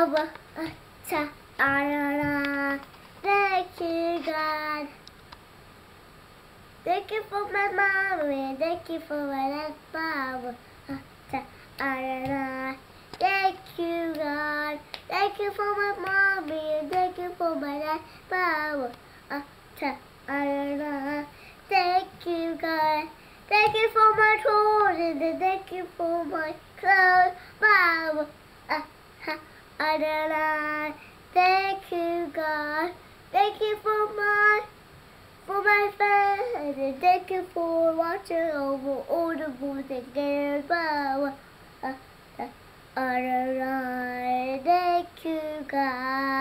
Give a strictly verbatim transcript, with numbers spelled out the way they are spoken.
Baba, ta, ah, thank you, God. Thank you for my mommy, thank you for my dad, Baba, ta, ah, thank you, God. Thank you for my mommy, thank you for my dad, Baba, ta, ah, thank you, God. Thank you for my children, and thank you for my clothes, Baba. Ah, ha, ah, thank you, God. Thank you for my, for my friends, and thank you for watching over all the boys and girls, Baba. Ah, ah, ah, thank you, God.